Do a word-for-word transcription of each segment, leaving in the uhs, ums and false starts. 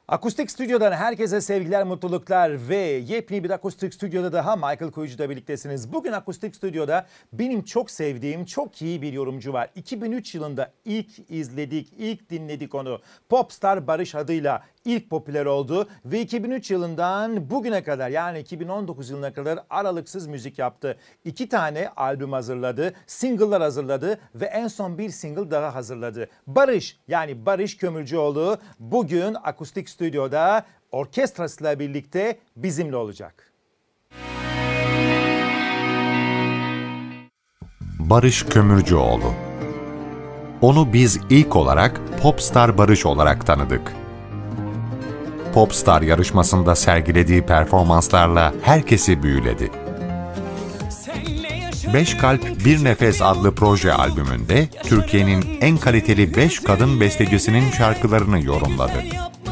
Akustik Stüdyo'dan herkese sevgiler, mutluluklar ve yepyeni bir Akustik Stüdyo'da daha Michael Kuyucu'da birliktesiniz. Bugün Akustik Stüdyo'da benim çok sevdiğim, çok iyi bir yorumcu var. iki bin üç yılında ilk izledik, ilk dinledik onu. Popstar Barış adıyla ilk popüler oldu ve iki bin üç yılından bugüne kadar, yani iki bin on dokuz yılına kadar aralıksız müzik yaptı. İki tane albüm hazırladı, single'lar hazırladı ve en son bir single daha hazırladı. Barış, yani Barış Kömürcüoğlu bugün Akustik Stüdyo'da orkestrasıyla birlikte bizimle olacak. Barış Kömürcüoğlu. Onu biz ilk olarak Popstar Barış olarak tanıdık. Popstar yarışmasında sergilediği performanslarla herkesi büyüledi. Beş Kalp Bir Nefes adlı proje albümünde Türkiye'nin en kaliteli beş kadın bestecisinin şarkılarını yorumladı.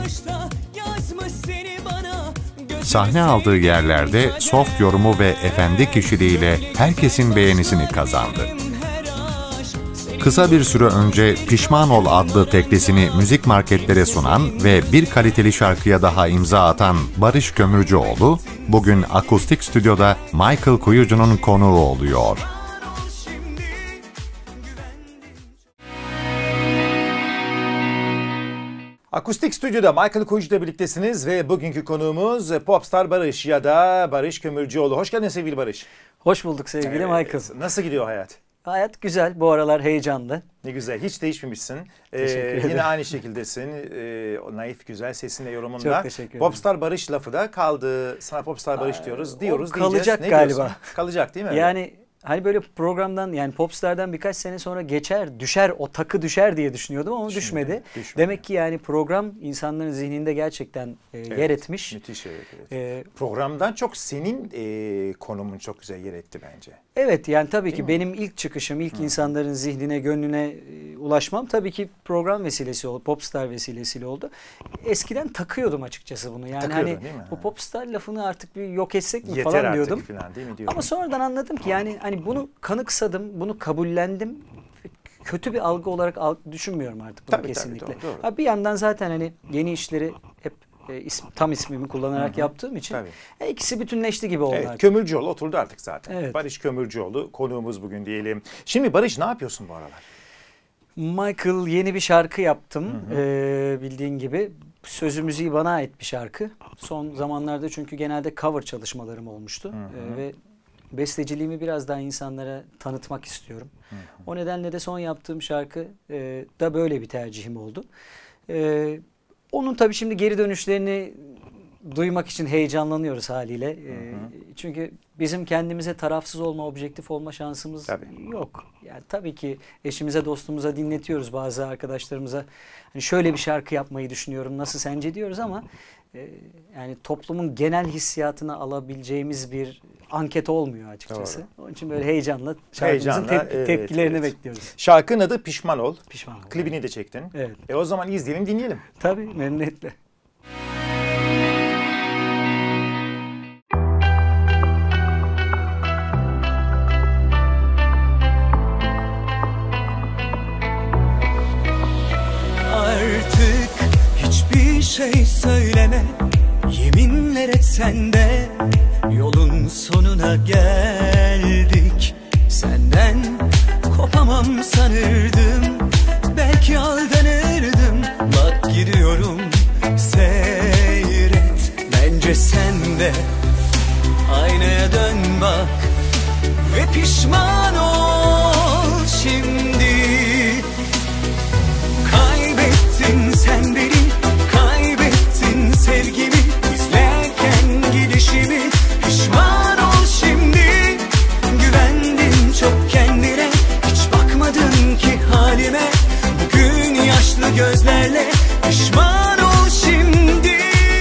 Sahne aldığı yerlerde soft yorumu ve efendi kişiliğiyle herkesin beğenisini kazandı. Kısa bir süre önce Pişman Ol adlı teklisini müzik marketlere sunan ve bir kaliteli şarkıya daha imza atan Barış Kömürcüoğlu, bugün Akustik Stüdyo'da Michael Kuyucu'nun konuğu oluyor. Akustik Stüdyo'da Michael Kuyucu'da birliktesiniz ve bugünkü konuğumuz Popstar Barış ya da Barış Kömürcüoğlu. Hoş geldin sevgili Barış. Hoş bulduk sevgili ee, Michael. Nasıl gidiyor hayat? Hayat güzel. Bu aralar heyecanlı. Ne güzel. Hiç değişmemişsin. Teşekkür Ee, ederim. Yine aynı şekildesin. Ee, o naif güzel sesinle, yorumunda. Çok teşekkür ederim. Popstar Barış lafı da kaldı. Sana Popstar Barış diyoruz. Diyoruz, o kalacak diyeceğiz. Ne galiba. diyorsun? Kalacak değil mi? Yani hani böyle programdan, yani Popstar'dan birkaç sene sonra geçer, düşer, o takı düşer diye düşünüyordum ama Düşmedi, düşmedi. düşmedi. Demek ki yani program insanların zihninde gerçekten e, evet, yer etmiş. Müthiş, evet. evet. Ee, Programdan çok senin e, konumun çok güzel yer etti bence. Evet, yani tabii Değil ki mi? benim ilk çıkışım, ilk Hı. insanların zihnine, gönlüne e, ulaşmam tabii ki program vesilesi oldu, Popstar vesilesiyle oldu. Eskiden takıyordum açıkçası bunu. Yani Takıyordun, hani değil mi? bu Popstar lafını artık bir yok etsek mi Yeter falan artık diyordum. falan, değil mi diyordum. Ama sonradan anladım ki yani hani bunu kanıksadım, bunu kabullendim. Kötü bir algı olarak al düşünmüyorum artık bunu Tabii, kesinlikle. tabii, doğru, doğru. Ha, bir yandan zaten hani yeni işleri hep e, ism, tam ismimi kullanarak Hı hı. yaptığım için Tabii. e, ikisi bütünleşti gibi oldu Evet, artık. Kömürcüoğlu oturdu artık zaten. Evet. Barış Kömürcüoğlu konuğumuz bugün diyelim. Şimdi Barış, ne yapıyorsun bu aralar? Michael, yeni bir şarkı yaptım. Hı hı. Ee, bildiğin gibi sözü müziği bana ait bir şarkı. Son zamanlarda çünkü genelde cover çalışmalarım olmuştu. Hı hı. Ee, ve besteciliğimi biraz daha insanlara tanıtmak istiyorum. Hı hı. O nedenle de son yaptığım şarkı e, da böyle bir tercihim oldu. Ee, onun tabii şimdi geri dönüşlerini duymak için heyecanlanıyoruz haliyle. Ee, Hı hı. Çünkü bizim kendimize tarafsız olma, objektif olma şansımız Tabii. yok. Yani tabii ki eşimize, dostumuza dinletiyoruz, bazı arkadaşlarımıza. Hani şöyle bir şarkı yapmayı düşünüyorum, nasıl sence diyoruz ama e, yani toplumun genel hissiyatını alabileceğimiz bir anket olmuyor açıkçası. Doğru. Onun için böyle heyecanla şarkımızın Heyecanla, tep evet, tepkilerini evet. bekliyoruz. Şarkının adı Pişman Ol. Pişman ol. Klibini de çektin. Evet. E o zaman izleyelim, dinleyelim. Tabii, memnuniyetle. Artık hiçbir şey söyleme, yeminler etsen de yolun sonuna geldik. Senden kopamam sanırdım, belki aldanırdım. Bak gidiyorum, seyret. Bence sen de aynaya dön bak ve pişman ol şimdi. Kaybettin sen beni, kaybettin sevgimi, izlerken gidişimi. Pişman ol şimdi. Güvendin çok kendine, hiç bakmadın ki halime. Bugün yaşlı gözlerle pişman ol şimdi.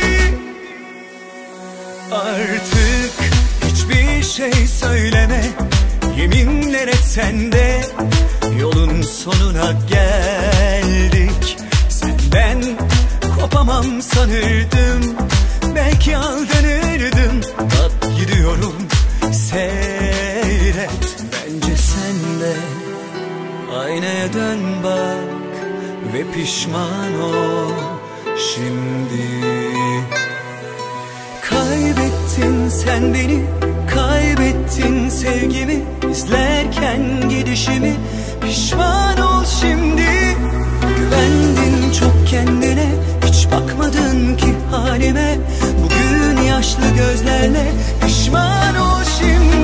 Artık hiçbir şey söyleme, yeminler etsen de yolun sonuna geldik. Senden kopamam sanırdım, belki aldanırdım. Bak gidiyorum, seyret. Bence sen de aynaya dön bak ve pişman ol şimdi. Kaybettin sen beni, kaybettin sevgimi, izlerken gidişimi. Pişman ol şimdi. Güvendin çok kendine, hiç bakmadın ki halime. Bugün yaşlı gözlerle pişman ol şimdi.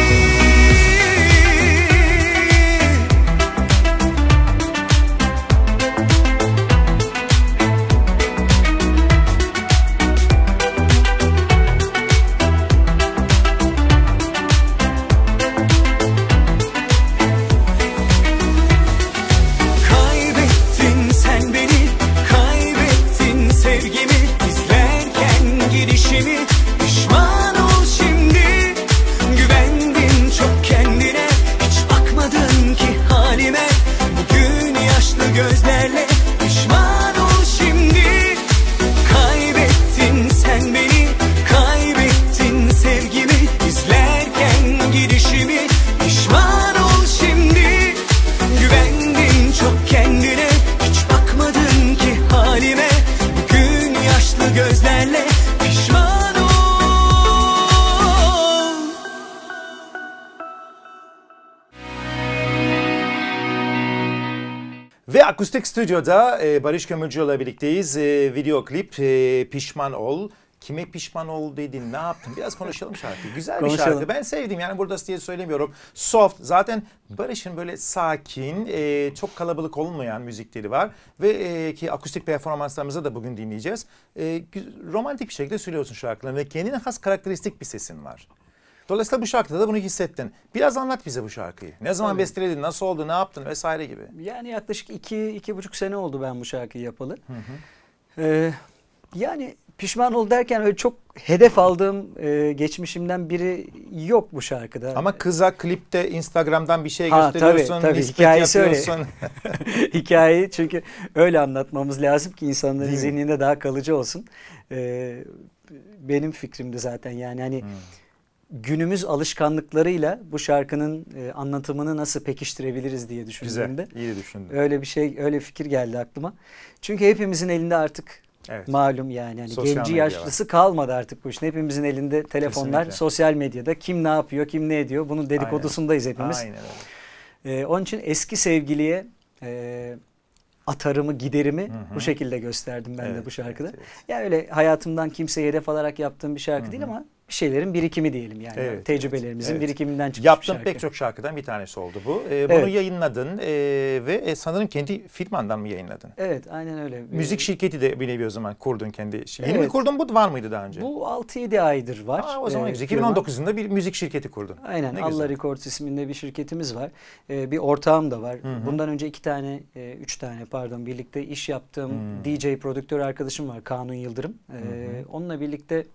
Ve Akustik Stüdyo'da e, Barış Kömürcü ile birlikteyiz. E, video klip e, Pişman Ol. Kime pişman ol dedin, ne yaptın? Biraz konuşalım şarkıyı. Güzel bir şarkı. Ben sevdim. Yani burada diye söylemiyorum. Soft. Zaten Barış'ın böyle sakin, e, çok kalabalık olmayan müzikleri var. Ve e, ki akustik performanslarımızda da bugün dinleyeceğiz. E, romantik bir şekilde söylüyorsun şarkılarını ve kendine has karakteristik bir sesin var. Dolayısıyla bu şarkıda da bunu hissettin. Biraz anlat bize bu şarkıyı. Ne zaman Tabii. besteledin, nasıl oldu, ne yaptın vesaire gibi. Yani yaklaşık iki, iki buçuk sene oldu ben bu şarkıyı yapalı. Hı hı. Ee, yani pişman ol derken öyle çok hedef aldığım e, geçmişimden biri yok bu şarkıda. Ama kıza klipte Instagram'dan bir şey ha, gösteriyorsun, tabii, tabii. Hikayesi yapıyorsun. Öyle. Hikayeyi çünkü öyle anlatmamız lazım ki insanların Değil zihninde mi? daha kalıcı olsun. Ee, benim fikrimdi zaten yani hani... Hmm. Günümüz alışkanlıklarıyla bu şarkının e, anlatımını nasıl pekiştirebiliriz diye düşündüğümde. Güzel, iyi düşündün. Öyle bir şey, öyle fikir geldi aklıma. Çünkü hepimizin elinde artık evet. malum yani hani genci yaşlısı var. kalmadı artık bu işin. Hepimizin elinde telefonlar, Kesinlikle. sosyal medyada kim ne yapıyor, kim ne ediyor bunun dedikodusundayız Aynen. hepimiz. Aynen öyle. E, onun için eski sevgiliye e, atarımı, giderimi hı hı. bu şekilde gösterdim ben evet, de bu şarkıda. Evet, evet. Ya öyle hayatımdan kimseye hedef alarak yaptığım bir şarkı hı hı. değil ama bir şeylerin birikimi diyelim yani. Evet, tecrübelerimizin evet. birikiminden çıkmış Yaptığın bir şarkı. pek çok şarkıdan bir tanesi oldu bu. Ee, bunu evet. yayınladın ee, ve e, sanırım kendi firmandan mı yayınladın? Evet, aynen öyle. Müzik şirketi de bir nevi o zaman kurdun kendi. Yeni evet. mi kurdun, bu var mıydı daha önce? Bu altı yedi aydır var. Aa, o zaman ee, güzel. iki bin on dokuz'unda bir müzik şirketi kurdun. Aynen. Allah Records isminde bir şirketimiz var. Ee, bir ortağım da var. Hı hı. Bundan önce iki tane, e, üç tane pardon birlikte iş yaptığım hı. D J prodüktör arkadaşım var. Kanun Yıldırım. Ee, hı hı. Onunla birlikte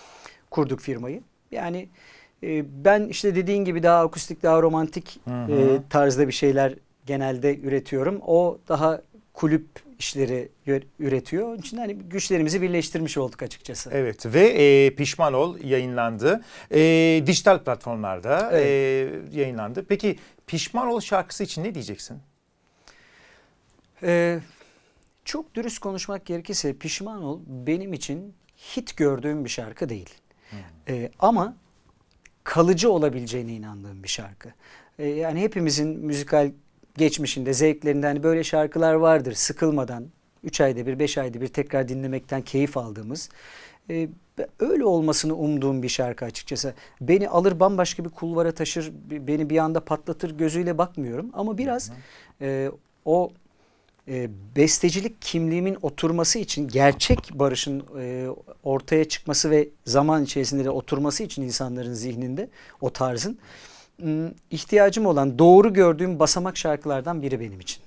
kurduk firmayı. Yani e, ben işte dediğin gibi daha akustik, daha romantik hı hı. E, tarzda bir şeyler genelde üretiyorum. O daha kulüp işleri üretiyor. Onun için hani güçlerimizi birleştirmiş olduk açıkçası. Evet ve e, Pişman Ol yayınlandı. E, dijital platformlarda evet. e, yayınlandı. Peki Pişman Ol şarkısı için ne diyeceksin? Ee, çok dürüst konuşmak gerekirse Pişman Ol benim için hit gördüğüm bir şarkı değil. Ee, ama kalıcı olabileceğine inandığım bir şarkı. Ee, yani hepimizin müzikal geçmişinde, zevklerinde hani böyle şarkılar vardır. Sıkılmadan, üç ayda bir, beş ayda bir tekrar dinlemekten keyif aldığımız. Ee, öyle olmasını umduğum bir şarkı açıkçası. Beni alır bambaşka bir kulvara taşır, beni bir anda patlatır gözüyle bakmıyorum. Ama biraz e, o... E, bestecilik kimliğimin oturması için, gerçek Barış'ın e, ortaya çıkması ve zaman içerisinde de oturması için insanların zihninde o tarzın m, ihtiyacım olan, doğru gördüğüm basamak şarkılardan biri benim için.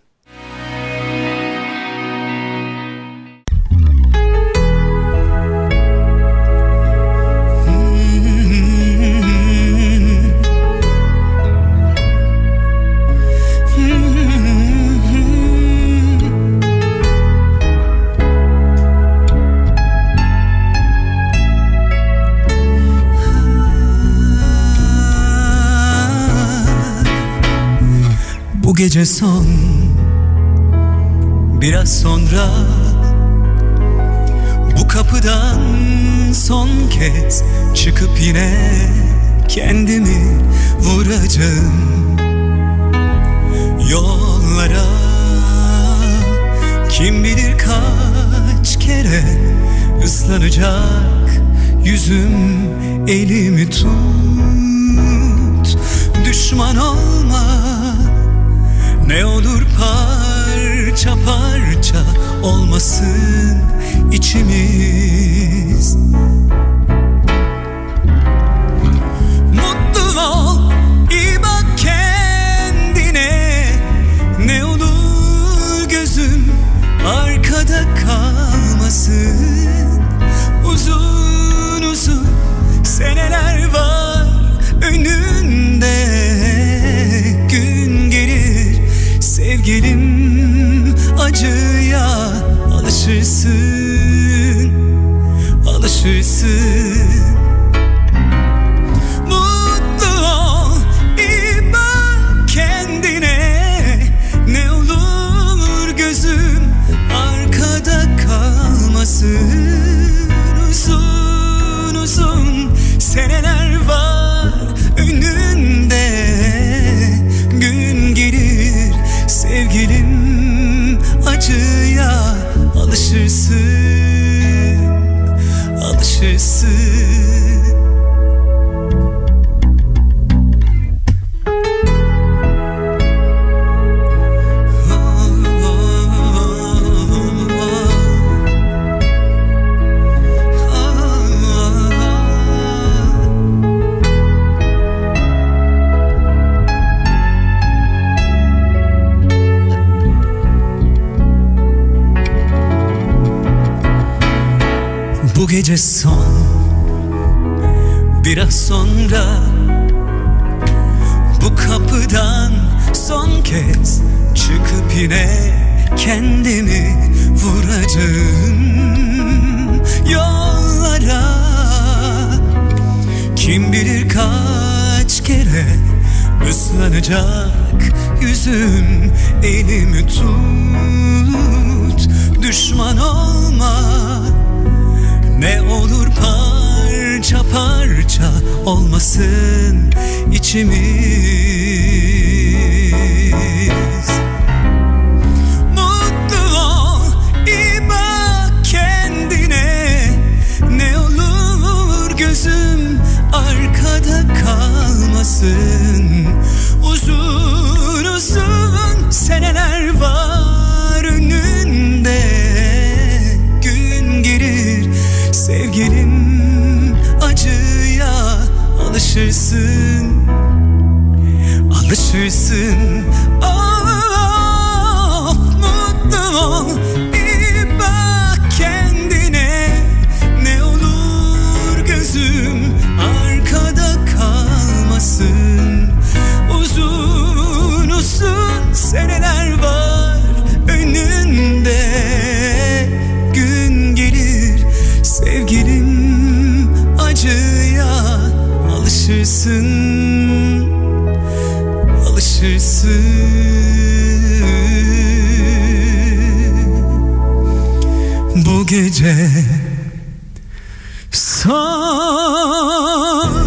Bu gece son, biraz sonra Bu kapıdan son kez çıkıp yine kendimi vuracağım yollara. Kim bilir kaç kere ıslanacak yüzüm, elimi tut. Düşman olma, ne olur parça parça olmasın içimiz. Mutlu ol, iyi bak kendine, ne olur gözüm arkada kalmasın. Uzun uzun seneler var önünde, gün gelir sevgilim, acıya alışırsın, alışırsın. Mutlu ol, iyi bak kendine, ne olur gözüm arkada kalmasın. Uzun uzun seneler var önünde, gün gelir sevgilim, acıya alışırsın, alışırsın. Bu gece son, biraz sonra bu kapıdan son kez çıkıp yine kendimi vuracağım yollara. Kim bilir kaç kere ıslanacak yüzüm, elimi tut. Düşman olma, ne olur parça parça olmasın içimiz. Mutlu ol, iyi bak kendine, ne olur gözüm arkada kalmasın. Uzun uzun seneler var önünde, gün gelir sevgilim, acıya alışırsın, alışırsın. Of, mutlu ol, iyi bak kendine, ne olur gözüm arkada kalmasın. Uzun uzun seneler var önünde, gün gelir sevgilim, acıya alışırsın, alışırsın. Bu gece son.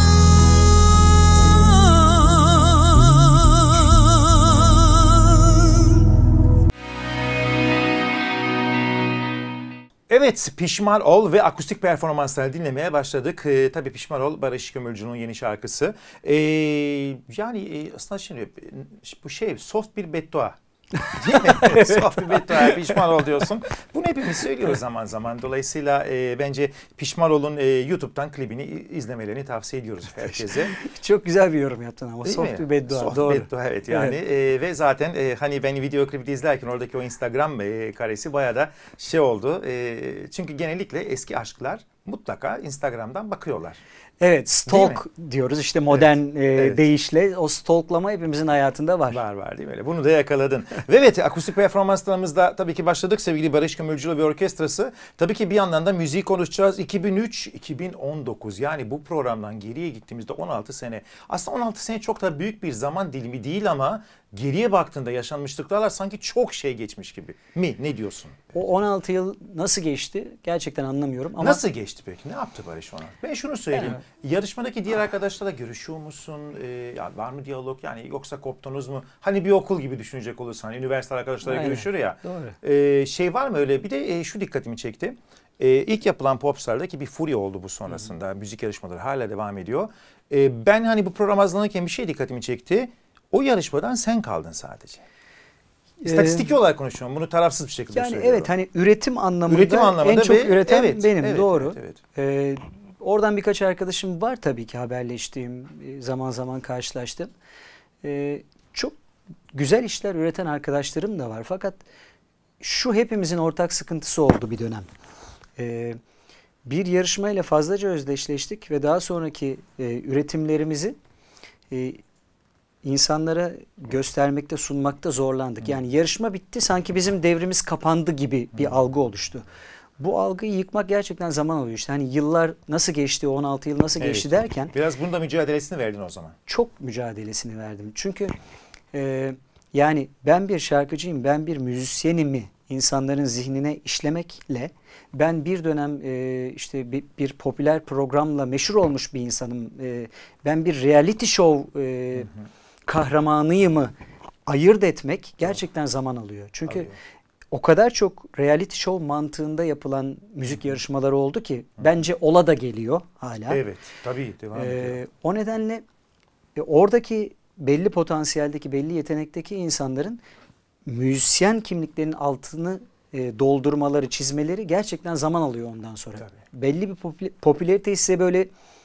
Evet, Pişman Ol ve akustik performansları dinlemeye başladık. Ee, tabii Pişman Ol, Barış Kömürcü'nün yeni şarkısı. Ee, yani e, aslında şimdi bu şey soft bir beddua. Değil mi? Soft bir beddua, pişman ol diyorsun. Bunu hepimiz söylüyoruz zaman zaman. Dolayısıyla e, bence Pişman Ol'un e, YouTube'dan klibini izlemelerini tavsiye ediyoruz herkese. Çok güzel bir yorum yaptın ama. Değil soft mi? bir beddua. Soft doğru. beddua, evet yani. Evet. E, ve zaten e, hani ben video klibi izlerken oradaki o Instagram e, karesi bayağı da şey oldu. E, çünkü genellikle eski aşklar mutlaka Instagram'dan bakıyorlar. Evet, stalk diyoruz işte modern evet, e, evet. deyişle. O stalklama hepimizin hayatında var. Var var değil mi? Öyle. Bunu da yakaladın. Ve evet, akustik performanslarımızda tabii ki başladık sevgili Barış Kömürcü ve orkestrası. Tabii ki bir yandan da müziği konuşacağız. iki bin üç iki bin on dokuz, yani bu programdan geriye gittiğimizde on altı sene. Aslında on altı sene çok da büyük bir zaman dilimi değil ama geriye baktığında yaşanmışlıklarla sanki çok şey geçmiş gibi mi? Ne diyorsun? O on altı yıl nasıl geçti gerçekten anlamıyorum. Ama Nasıl geçti peki? Ne yaptı Barış ona? Ben şunu söyleyeyim. Yarışmadaki diğer arkadaşlarla görüşüyor musun? Ee, ya var mı diyalog? Yani yoksa koptunuz mu? Hani bir okul gibi düşünecek olursan. Hani üniversite arkadaşlarla Aynen. görüşüyor ya. Doğru. Ee, şey var mı öyle? Bir de e, şu dikkatimi çekti. Ee, ilk yapılan Popstar'daki bir furya oldu bu sonrasında. Hmm. Müzik yarışmaları hala devam ediyor. Ee, ben hani bu program hazırlanırken bir şey dikkatimi çekti. O yarışmadan sen kaldın sadece. İstatistiki Ee, olarak konuşuyorum. Bunu tarafsız bir şekilde Yani söylüyorum. evet hani üretim anlamında, Üretim anlamında en çok ve- üreten evet, benim. evet, Doğru. evet, evet. Ee, oradan birkaç arkadaşım var tabii ki haberleştiğim, e, zaman zaman karşılaştım. Ee, çok güzel işler üreten arkadaşlarım da var. Fakat şu hepimizin ortak sıkıntısı oldu bir dönem. Ee, bir yarışmayla fazlaca özdeşleştik ve daha sonraki e, üretimlerimizi e, insanlara göstermekte, sunmakta zorlandık. Yani yarışma bitti, sanki bizim devrimiz kapandı gibi bir algı oluştu. Bu algıyı yıkmak gerçekten zaman alıyor. İşte hani yıllar nasıl geçti, on altı yıl nasıl Evet. geçti derken Biraz bunun da mücadelesini verdin o zaman. çok mücadelesini verdim. Çünkü e, yani ben bir şarkıcıyım, ben bir müzisyenimi insanların zihnine işlemekle ben bir dönem e, işte bir, bir popüler programla meşhur olmuş bir insanım. E, ben bir reality show e, hı hı. kahramanıyımı ayırt etmek gerçekten zaman alıyor. Çünkü Alıyor. o kadar çok reality show mantığında yapılan müzik yarışmaları oldu ki bence ola da geliyor hala. Evet, tabii devam Ee, ediyor. o nedenle e, oradaki belli potansiyeldeki, belli yetenekteki insanların müzisyen kimliklerinin altını e, doldurmaları, çizmeleri gerçekten zaman alıyor ondan sonra. Tabii. Belli bir popüler, popülariteyi size böyle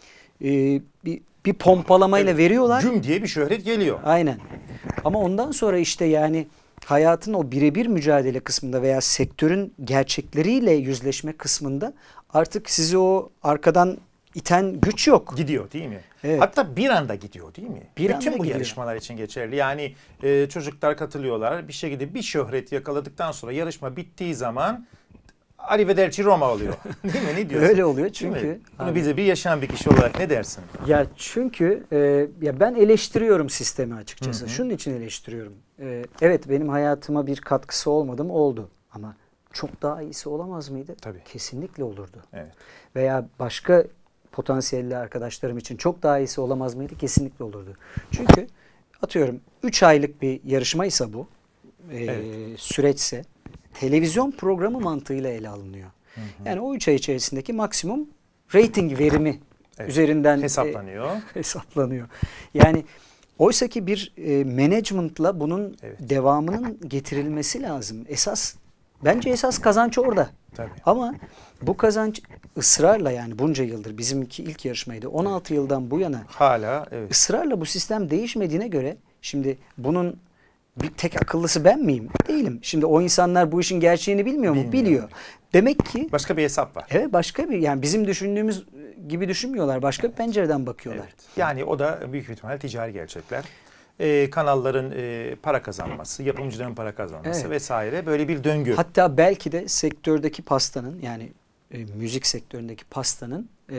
e, bir, bir pompalamayla Evet, veriyorlar. Güm diye bir şöhret geliyor. Aynen. Ama ondan sonra işte yani hayatın o birebir mücadele kısmında veya sektörün gerçekleriyle yüzleşme kısmında artık sizi o arkadan iten güç yok. Gidiyor değil mi? Evet. Hatta bir anda gidiyor değil mi? Bir Bütün anda bu gidiyor. yarışmalar için geçerli. Yani e, çocuklar katılıyorlar. Bir şekilde bir şöhret yakaladıktan sonra yarışma bittiği zaman arrivederci Roma oluyor. Değil mi? Ne diyorsun? Öyle oluyor Değil mi? çünkü. Bunu Abi- bize bir yaşayan bir kişi olarak ne dersin? Ya çünkü e, ya ben eleştiriyorum sistemi açıkçası. Hı hı. Şunun için eleştiriyorum. E, evet benim hayatıma bir katkısı olmadı mı? Oldu. Ama çok daha iyisi olamaz mıydı? Tabii. Kesinlikle olurdu. Evet. Veya başka potansiyelli arkadaşlarım için çok daha iyisi olamaz mıydı? Kesinlikle olurdu. Çünkü atıyorum üç aylık bir yarışmaysa bu e, Evet. süreçse televizyon programı mantığıyla ele alınıyor. Hı hı. Yani o üç ay içerisindeki maksimum rating verimi Evet. üzerinden e, Hesaplanıyor. hesaplanıyor. Yani oysa ki bir e, management'la bunun Evet. devamının getirilmesi lazım. Esas bence esas kazanç orada. Tabii. Ama bu kazanç ısrarla yani bunca yıldır bizimki ilk yarışmaydı. on altı yıldan bu yana Hala evet. ısrarla bu sistem değişmediğine göre şimdi bunun bir tek akıllısı ben miyim? Değilim. Şimdi o insanlar bu işin gerçeğini bilmiyor mu? Bilmiyor. Biliyor. Demek ki Başka bir hesap var. evet başka bir yani bizim düşündüğümüz gibi düşünmüyorlar. Başka bir pencereden bakıyorlar. Evet. Yani o da büyük bir ihtimalle ticari gerçekler. Ee, kanalların e, para kazanması, yapımcıların para kazanması Evet. vesaire böyle bir döngü. Hatta belki de sektördeki pastanın yani e, müzik sektöründeki pastanın e,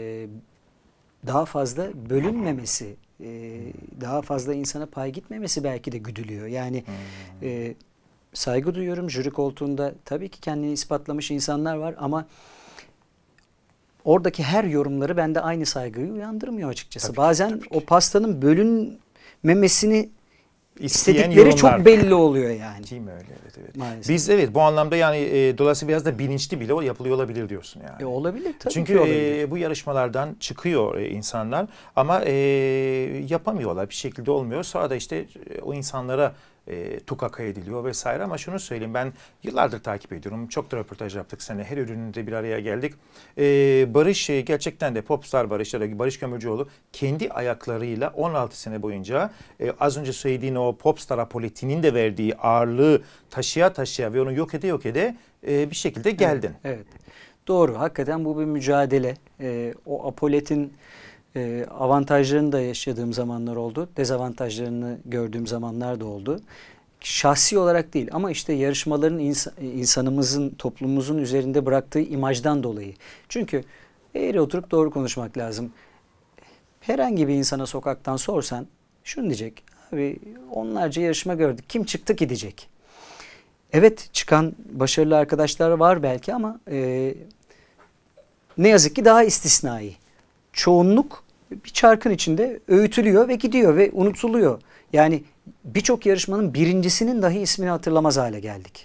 daha fazla bölünmemesi, e, daha fazla insana pay gitmemesi belki de güdülüyor. Yani Hmm. e, saygı duyuyorum jüri koltuğunda tabii ki kendini ispatlamış insanlar var ama oradaki her yorumları bende aynı saygıyı uyandırmıyor açıkçası. Tabii ki, Bazen tabii ki. o pastanın bölünmemesini İsteyen istedikleri yorumlar. çok belli oluyor yani. Değil mi öyle? Evet, evet. Maalesef. Biz evet bu anlamda yani e, dolayısıyla biraz da bilinçli bile o yapılıyor olabilir diyorsun yani. E, olabilir tabii Çünkü ki olabilir. e, bu yarışmalardan çıkıyor e, insanlar ama e, yapamıyorlar bir şekilde olmuyor. Sonra da işte e, o insanlara e, tukaka ediliyor vesaire ama şunu söyleyeyim ben yıllardır takip ediyorum. Çok da röportaj yaptık seninle. Her ürününde bir araya geldik. E, Barış e, gerçekten de Popstar Barış ya da Barış Kömürcüoğlu kendi ayaklarıyla on altı sene boyunca e, az önce söylediğin o Popstar apolitiğinin de verdiği ağırlığı taşıya taşıya ve onu yok ede yok ede e, bir şekilde geldin. Evet, evet. Doğru. Hakikaten bu bir mücadele. Ee, o apoletin e, avantajlarını da yaşadığım zamanlar oldu. Dezavantajlarını gördüğüm zamanlar da oldu. Şahsi olarak değil ama işte yarışmaların ins- insanımızın, toplumumuzun üzerinde bıraktığı imajdan dolayı. Çünkü eğri oturup doğru konuşmak lazım. Herhangi bir insana sokaktan sorsan şunu diyecek. Abi onlarca yarışma gördük. Kim çıktı ki diyecek. evet çıkan başarılı arkadaşlar var belki ama e, ne yazık ki daha istisnai. Çoğunluk bir çarkın içinde öğütülüyor ve gidiyor ve unutuluyor. Yani birçok yarışmanın birincisinin dahi ismini hatırlamaz hale geldik.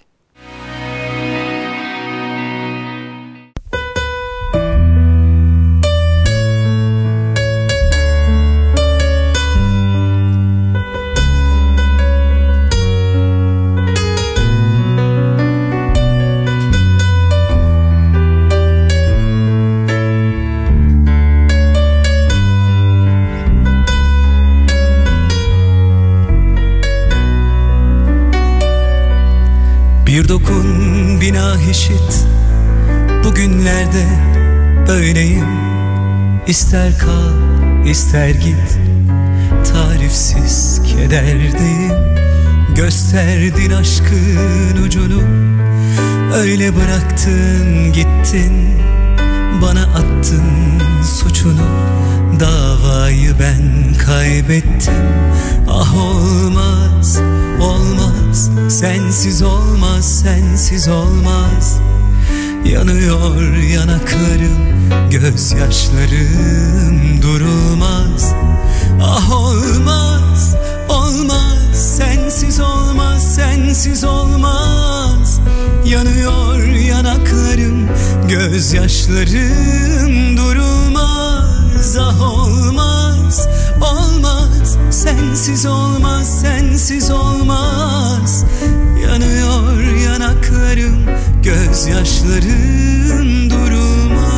Bir dokun bina eşit, bugünlerde böyleyim. İster kal ister git, tarifsiz kederdeyim. Gösterdin aşkın ucunu, öyle bıraktın gittin. Bana attın suçunu, davayı ben kaybettim. Ah olmaz, olmaz, sensiz olmaz, sensiz olmaz. Yanıyor yanaklarım, gözyaşlarım durulmaz. Ah olmaz, olmaz, sensiz olmaz, sensiz olmaz. Yanıyor yanaklarım, gözyaşlarım durulmaz. Ah olmaz, olmaz, sensiz olmaz, sensiz olmaz. Yanıyor yanaklarım, gözyaşlarım durulmaz.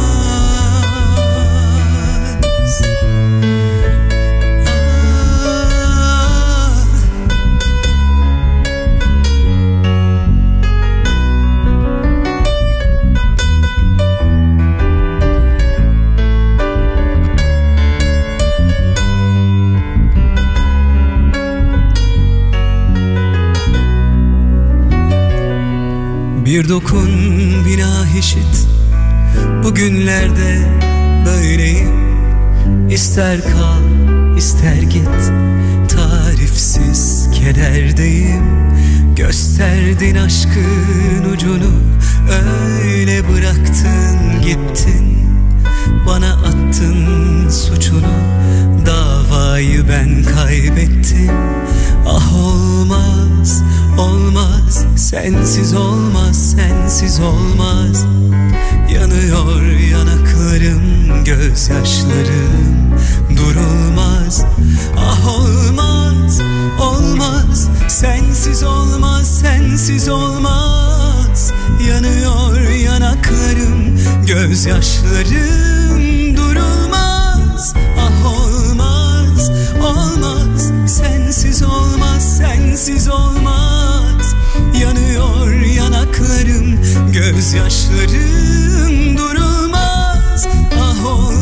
Bir dokun bina eşit, bugünlerde böyleyim. İster kal ister git, tarifsiz kederdeyim. Gösterdin aşkın ucunu, öyle bıraktın gittin. Bana attın suçunu, davayı ben kaybettim. Ah olmaz, olmaz, sensiz olmaz, sensiz olmaz. Yanıyor yanaklarım, gözyaşlarım durulmaz. Ah olmaz, olmaz, sensiz olmaz, sensiz olmaz. Yanıyor yanaklarım, gözyaşlarım durulmaz. Ah olmaz, olmaz, sensiz olmaz, sensiz olmaz. Yanıyor yanaklarım, gözyaşlarım durulmaz. Ah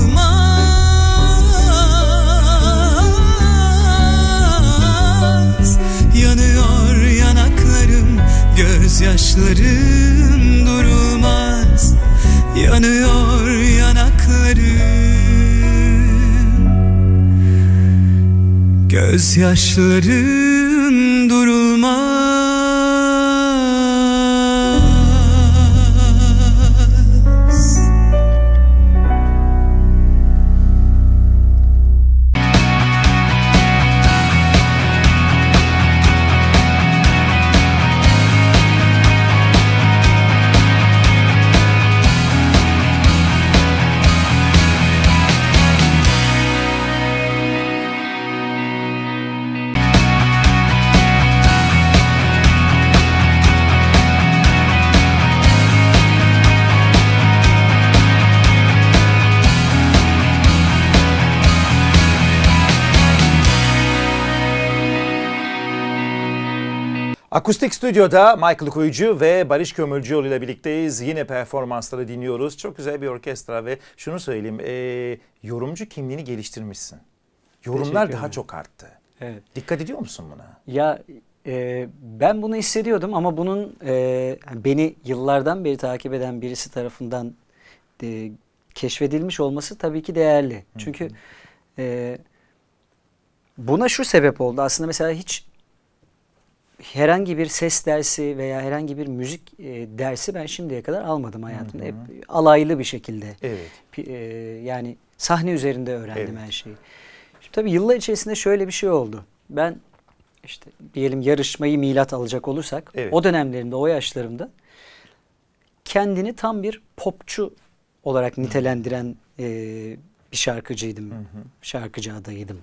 olmaz. Yanıyor yanaklarım, gözyaşlarım durulmaz. Yanıyor yanaklarım, gözyaşlarım durulmaz. Akustik Stüdyo'da Michael Kuyucu ve Barış Kömürcüoğlu ile birlikteyiz. Yine performansları dinliyoruz. Çok güzel bir orkestra ve şunu söyleyeyim, e, yorumcu kimliğini geliştirmişsin. Yorumlar daha çok arttı. Evet. Dikkat ediyor musun buna? Ya e, ben bunu hissediyordum ama bunun e, beni yıllardan beri takip eden birisi tarafından e, keşfedilmiş olması tabii ki değerli. Çünkü e, buna şu sebep oldu. Aslında mesela hiç herhangi bir ses dersi veya herhangi bir müzik e, dersi ben şimdiye kadar almadım hayatımda. Hep alaylı bir şekilde. Evet. E, yani sahne üzerinde öğrendim Evet. her şeyi. Şimdi tabii yıllar içerisinde şöyle bir şey oldu. Ben işte diyelim yarışmayı milat alacak olursak Evet. o dönemlerinde, o yaşlarımda kendini tam bir popçu olarak nitelendiren e, bir şarkıcıydım. Şarkıcı adayıydım.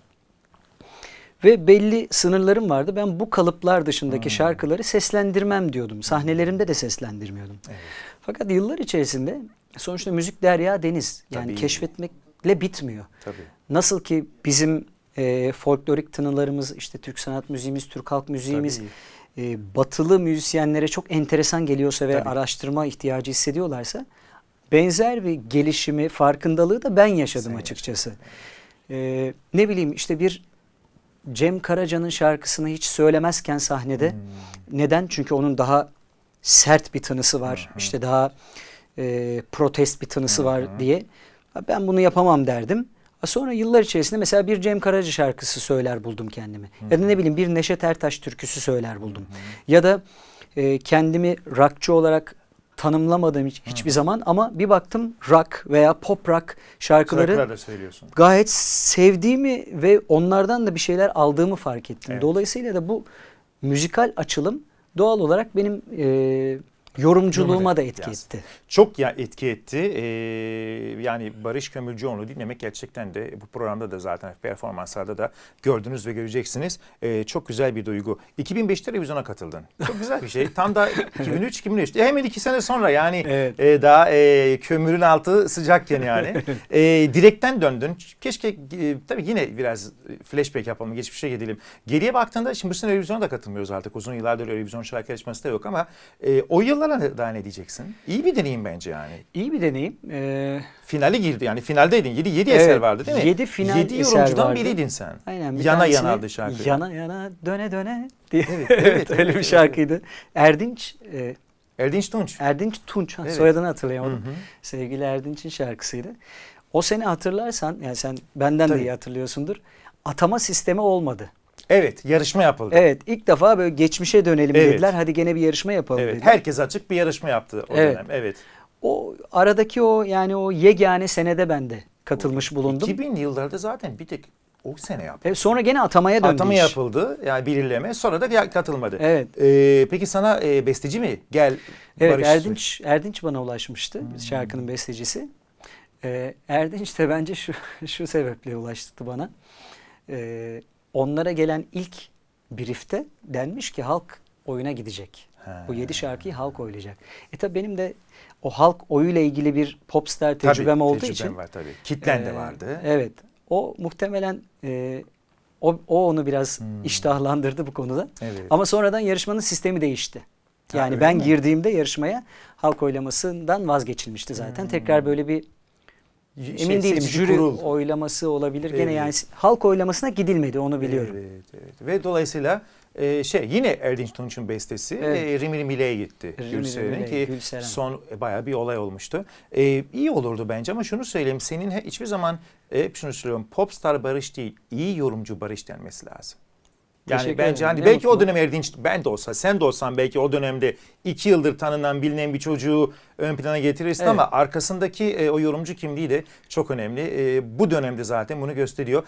Ve belli sınırlarım vardı. Ben bu kalıplar dışındaki şarkıları seslendirmem diyordum. Sahnelerimde de seslendirmiyordum. Evet. Fakat yıllar içerisinde sonuçta müzik derya deniz. Yani Tabii. keşfetmekle bitmiyor. Tabii. Nasıl ki bizim e, folklorik tınılarımız, işte Türk sanat müziğimiz, Türk halk müziğimiz Tabii. e, batılı müzisyenlere çok enteresan geliyorsa ve Tabii. araştırma ihtiyacı hissediyorlarsa benzer bir gelişimi, farkındalığı da ben yaşadım Sen açıkçası. E, ne bileyim işte bir Cem Karaca'nın şarkısını hiç söylemezken sahnede. Hmm. Neden? Çünkü onun daha sert bir tınısı var. Hı hı. İşte daha e, protest bir tınısı Hı var hı. diye. Ben bunu yapamam derdim. Sonra yıllar içerisinde mesela bir Cem Karaca şarkısı söyler buldum kendimi. Hı. Ya da ne bileyim bir Neşet Ertaş türküsü söyler buldum. Ya da e, kendimi rockçı olarak tanımlamadım hiç, hiçbir zaman ama bir baktım rock veya pop rock şarkıları Şarkılar da söylüyorsun. gayet sevdiğimi ve onlardan da bir şeyler aldığımı fark ettim. Evet. Dolayısıyla da bu müzikal açılım doğal olarak benim e, yorumculuğuma da etki Yaz. etti. Çok ya etki etti. Ee, yani Barış Kömürcüoğlu dinlemek gerçekten de bu programda da zaten performanslarda da gördünüz ve göreceksiniz. Ee, çok güzel bir duygu. iki bin beş televizyona katıldın. Çok güzel bir şey. Tam da iki bin üç iki bin üç. Hemen iki sene sonra yani Evet. e, daha e, kömürün altı sıcakken yani. e, direkten döndün. Keşke e, tabii yine biraz flashback yapalım. Geçmişe gidelim. Geriye baktığında şimdi bu sene televizyona da katılmıyoruz artık. Uzun yıllardır televizyon şarkı yarışması da yok ama e, o yıllara daha ne diyeceksin? İyi bir deneyim bence yani. İyi bir deneyim. Ee, Finale girdi yani finaldeydin. yedi yedi eser Evet, vardı değil mi? yedi final yedi eser yorumcudan vardı. biriydin sen. aynen bir yana tanesini yana adlı şarkı. Yana yana döne döne diye. Evet, Evet, evet, öyle evet, bir şarkıydı. Erdinç e, Erdinç Tunç. Erdinç Tunç. Ha, Evet. soyadını hatırlayamadım. Hı hı. Sevgili Erdinç'in şarkısıydı. O sene hatırlarsan, yani sen benden Tabii. de iyi hatırlıyorsundur. Atama sistemi olmadı. Evet, yarışma yapıldı. Evet, ilk defa böyle geçmişe dönelim Evet. dediler. Hadi gene bir yarışma yapalım Evet, dediler. herkes açık bir yarışma yaptı o Evet. dönem. Evet. O aradaki o yani o yegane senede ben de katılmış bulundum. iki bin yıllarda zaten bir tek o sene yaptı. E, sonra gene atamaya döndü Atama iş. yapıldı yani belirleme sonra da ya- katılmadı. Evet. Ee, peki sana e, besteci mi? Gel Evet, Barış. Erdinç Erdinç bana ulaşmıştı, Hmm. şarkının bestecisi. Ee, Erdinç de bence şu şu sebeple ulaştı bana. Ee, onlara gelen ilk briefte denmiş ki halk oyuna gidecek. Ha. Bu yedi şarkıyı halk oylayacak. E tabi benim de o halk oyuyla ilgili bir popstar Tabii, tecrübem olduğu tecrüben için. var tabii. Kitlen e, de vardı. Evet. O muhtemelen e, o, o onu biraz Hmm. iştahlandırdı bu konuda. Evet. Ama sonradan yarışmanın sistemi değişti. Ha, Yani öyle ben mi? girdiğimde yarışmaya halk oylamasından vazgeçilmişti zaten. Hmm. Tekrar böyle bir Şey, emin değilim seçici jüri kurul. oylaması olabilir. Gene Evet. yani halk oylamasına gidilmedi, onu biliyorum. Evet, evet. Ve dolayısıyla e, şey yine Erdinç Tunç'un bestesi Evet. e, Rimini Mile'ye gitti. Rimini Gülseren'in Mile, ki Gülseren. son e, bayağı bir olay olmuştu. E, iyi olurdu bence ama şunu söyleyeyim senin he- hiçbir zaman e, hep şunu söylüyorum popstar Barış değil iyi yorumcu Barış denmesi lazım. Yani Teşekkür bence ederim. hani Ne belki o mutlu. dönem Erdinç ben de olsa sen de olsan belki o dönemde iki yıldır tanınan bilinen bir çocuğu ön plana getirirsin Evet. ama arkasındaki e, o yorumcu kimliği de çok önemli. E, bu dönemde zaten bunu gösteriyor.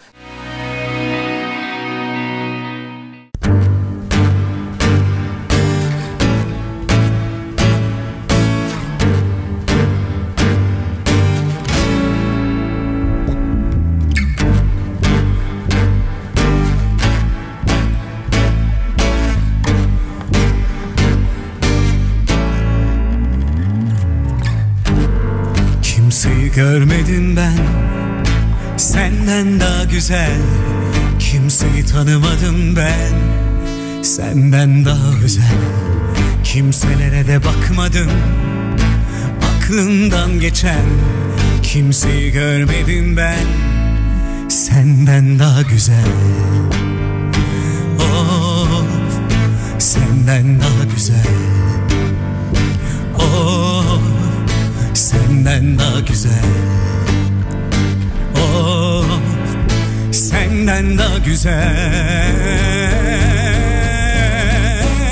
Kimseyi görmedim ben senden daha güzel. Kimseyi tanımadım ben senden daha özel. Kimselere de bakmadım aklımdan geçen. Kimseyi görmedim ben senden daha güzel. Of, senden daha güzel. Of, senden daha güzel. Of, senden daha güzel.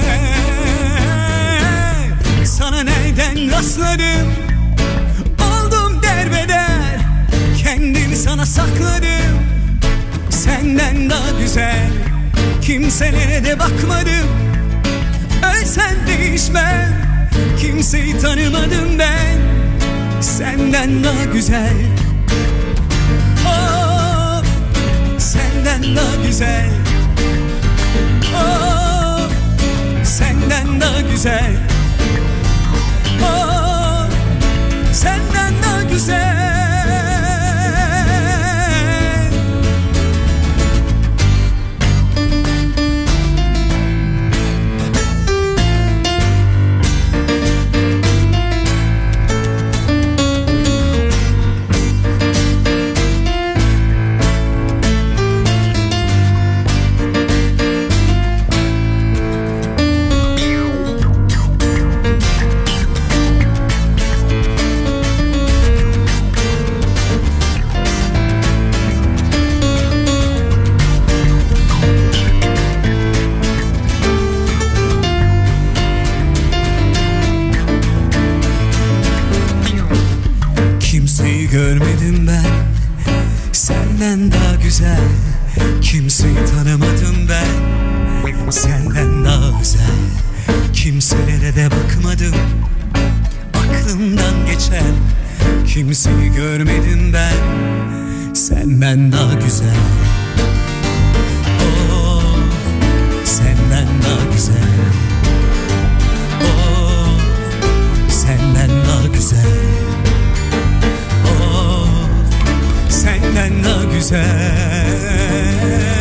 rastladım. Oldum derbeder, kendimi sana sakladım. Senden daha güzel kimselere de bakmadım. Ölsem değişmem, kimseyi tanımadım ben. Senden daha güzel, oh, senden daha güzel, oh, senden daha güzel, oh, senden daha güzel. Kimseyi görmedim ben senden daha güzel, kimseyi tanımadım ben senden daha güzel, kimselere de bakmadım, aklımdan geçen kimseyi görmedim ben senden daha güzel, oh, senden daha güzel, oh, senden daha güzel, senden daha güzel.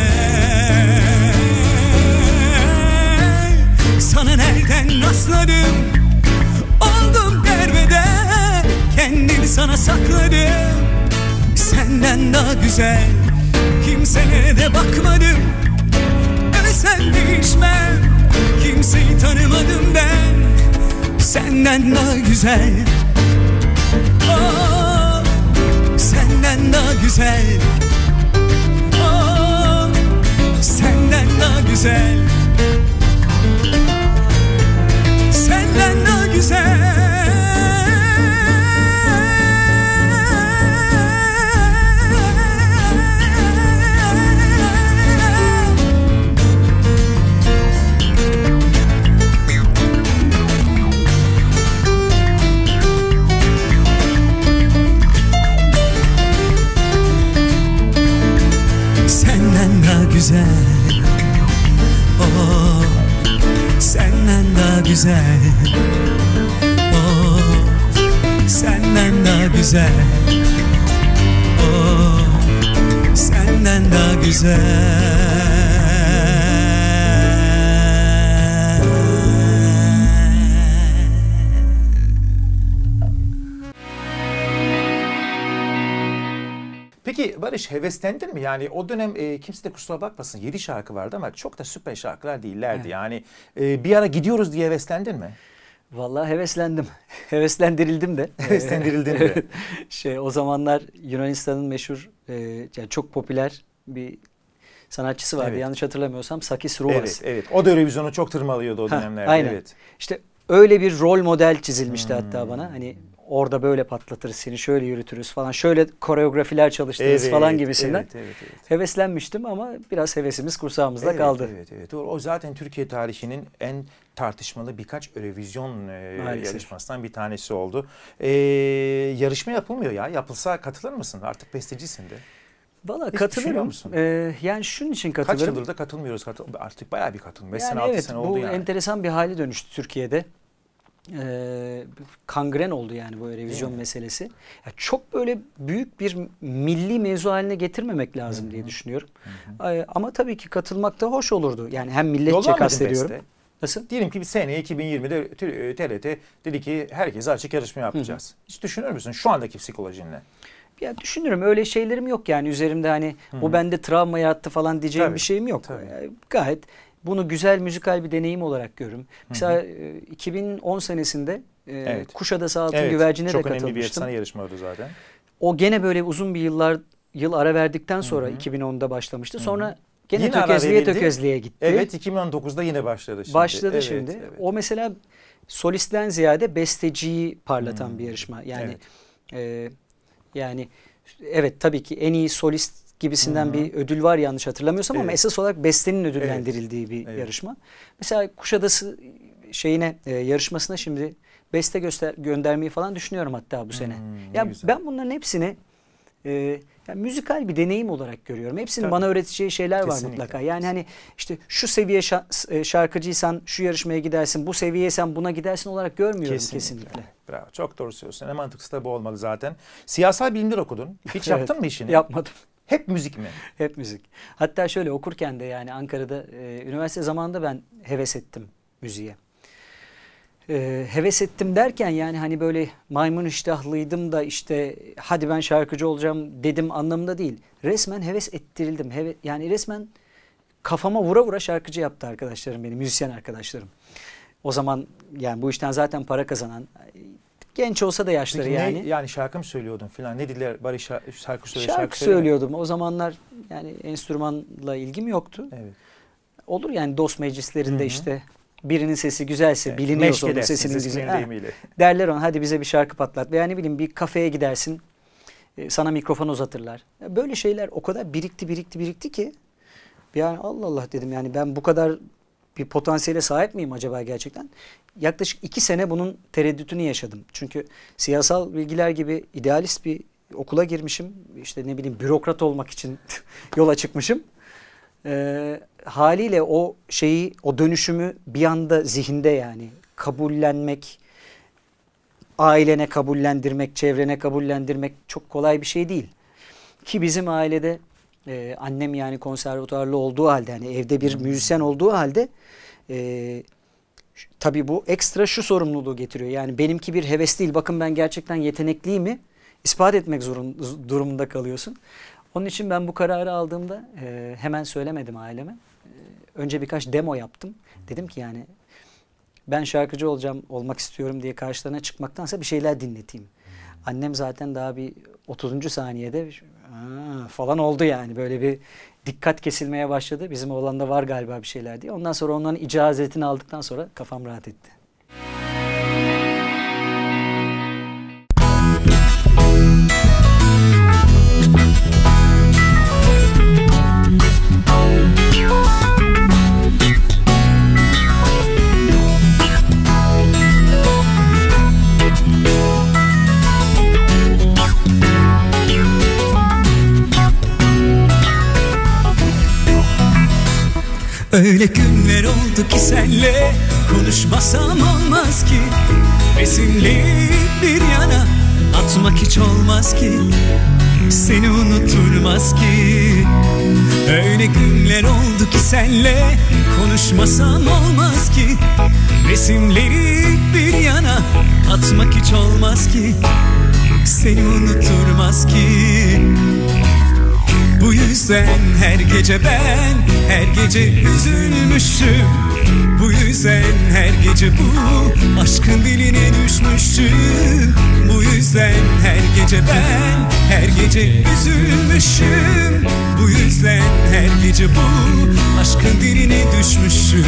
Sana nereden rastladım, oldum derbeder, kendimi sana sakladım. Senden daha güzel, kimselere de bakmadım. Ölsem değişmem, kimseyi tanımadım ben. Senden daha güzel, oh, senden daha güzel, oh, senden daha güzel, senden daha güzel. Senden daha güzel, oh, senden daha güzel, oh, senden daha güzel, oh, senden daha güzel. Peki Barış, heveslendin mi? Yani o dönem e, kimse de kusura bakmasın yedi şarkı vardı ama çok da süper şarkılar değillerdi. Evet. Yani e, bir ara gidiyoruz diye heveslendin mi? Vallahi heveslendim. Heveslendirildim de. Heveslendirildin de. Şey, o zamanlar Yunanistan'ın meşhur, e, yani çok popüler bir sanatçısı vardı. Evet. Yanlış hatırlamıyorsam Sakis Rouvas. Evet, evet. O da Eurovision'u çok tırmalıyordu o Ha, dönemlerde. aynen. Evet. İşte öyle bir rol model çizilmişti Hmm. hatta bana. Hani orada böyle patlatırız seni, şöyle yürütürüz falan, şöyle koreografiler çalıştırırız Evet, falan gibisinden. Evet, evet, evet. Heveslenmiştim ama biraz hevesimiz kursağımızda Evet, kaldı. Evet, evet. O, o zaten Türkiye tarihinin en tartışmalı birkaç Eurovision e, yarışmasından bir tanesi oldu. E, yarışma yapılmıyor ya. Yapılsa katılır mısın? Artık bestecisin de. Valla Hiç düşünüyor katılırım. musun? Ee, yani şunun için Kaç katılırım. yıldır da katılmıyoruz. Katıl Artık bayağı bir katılım. beş Yani sene, altı evet, sene bu oldu yani. enteresan bir hale dönüştü Türkiye'de. Ee, kangren oldu yani bu Eurovision meselesi. Ya çok böyle büyük bir milli mevzu haline getirmemek lazım, hı hı, diye düşünüyorum. Hı hı. Ee, ama tabii ki katılmak da hoş olurdu. Yani hem milletçe Yollamadın kastediyorum. beste. Nasıl? Diyelim ki bir seneye iki bin yirmide T R T dedi ki herkese açık yarışma yapacağız. Hı hı. Hiç düşünür müsün şu andaki psikolojinle? Ya düşünürüm, öyle şeylerim yok yani üzerimde, hani Hı hı. o bende travma yarattı falan diyeceğim Tabii, bir şeyim yok. tabii. Yani gayet bunu güzel müzikal bir deneyim olarak görürüm. Mesela Hı hı. iki bin on senesinde Evet. Kuşadası Altın Evet, Güvercin'e de çok katılmıştım. önemli bir efsane yarışma oldu zaten. O gene böyle uzun bir yıllar yıl ara verdikten sonra, Hı hı. iki bin onda başlamıştı. Hı hı. Sonra Gene Yine ara tökezliğe verildi. tökezliğe gitti. Evet, iki bin on dokuzda yine başladı şimdi. Başladı Evet, şimdi. evet. O mesela solistten ziyade besteciyi parlatan Hmm. bir yarışma. Yani Evet. e, yani evet tabii ki en iyi solist gibisinden Hı hı. bir ödül var yanlış hatırlamıyorsam ama Evet. esas olarak bestenin ödüllendirildiği bir Evet. yarışma. Mesela Kuşadası şeyine e, yarışmasına şimdi beste göster göndermeyi falan düşünüyorum hatta bu sene. Hmm, ne Ya güzel. ben bunların hepsini e, yani müzikal bir deneyim olarak görüyorum. Hepsinin Tabii. bana öğreteceği şeyler var Kesinlikle. mutlaka. Yani hani işte şu seviye şa- e, şarkıcıysan şu yarışmaya gidersin, bu seviyeysen buna gidersin olarak görmüyorum kesinlikle. Kesinlikle. Bravo. Çok doğru söylüyorsun. En mantıklısı da bu olmalı zaten. Siyasal bilimler okudun. Hiç Evet. yaptın mı işini? Yapmadım. Hep müzik mi? Hep müzik. Hatta şöyle okurken de yani Ankara'da e, üniversite zamanında ben heves ettim müziğe. E, heves ettim derken yani hani böyle maymun iştahlıydım da işte hadi ben şarkıcı olacağım dedim anlamında değil. Resmen heves ettirildim. Heve, yani resmen kafama vura vura şarkıcı yaptı arkadaşlarım benim, müzisyen arkadaşlarım. O zaman yani bu işten zaten para kazanan, genç olsa da yaşları Peki yani. ne, yani şarkı mı söylüyordun filan? Ne dediler? Barış şarkı, şarkı söyle, Şarkı, şarkı söyle. söylüyordum. O zamanlar yani enstrümanla ilgim yoktu. Evet. Olur yani dost meclislerinde Hı hı. işte birinin sesi güzelse, Evet. biliniyorsa onun Meşgul sesinin edersiniz güzel. eskinin Ha, deyimiyle. derler ona hadi bize bir şarkı patlat veya ne bileyim bir kafeye gidersin, e, sana mikrofon uzatırlar. Ya böyle şeyler o kadar birikti birikti birikti ki yani Allah Allah dedim yani ben bu kadar bir potansiyele sahip miyim acaba gerçekten? Yaklaşık iki sene bunun tereddütünü yaşadım. Çünkü siyasal bilgiler gibi idealist bir okula girmişim. İşte ne bileyim bürokrat olmak için yola çıkmışım. Ee, haliyle o şeyi, o dönüşümü bir anda zihinde yani kabullenmek, ailene kabullendirmek, çevrene kabullendirmek çok kolay bir şey değil. Ki bizim ailede e, annem yani konservatuarlı olduğu halde hani evde bir müzisyen olduğu halde e, tabii bu ekstra şu sorumluluğu getiriyor. Yani benimki bir heves değil. Bakın ben gerçekten yetenekliyimi ispat etmek zorun, durumunda kalıyorsun. Onun için ben bu kararı aldığımda e, hemen söylemedim aileme. E, önce birkaç demo yaptım. Dedim ki yani ben şarkıcı olacağım, olmak istiyorum diye karşılarına çıkmaktansa bir şeyler dinleteyim. Annem zaten daha bir otuzuncu saniyede "Aa" falan oldu yani. Böyle bir dikkat kesilmeye başladı. Bizim oğlanda var galiba bir şeyler diye. Ondan sonra onların icazetini aldıktan sonra kafam rahat etti. Öyle günler oldu ki senle konuşmasam olmaz ki. Resimleri bir yana atmak hiç olmaz ki. Seni unutturmaz ki. Öyle günler oldu ki senle konuşmasam olmaz ki. Resimleri bir yana atmak hiç olmaz ki. Seni unutturmaz ki. Bu yüzden her gece ben her gece üzülmüşüm. Bu yüzden her gece bu aşkın diline düşmüşüm. Bu yüzden her gece ben her gece üzülmüşüm. Bu yüzden her gece bu aşkın diline düşmüşüm.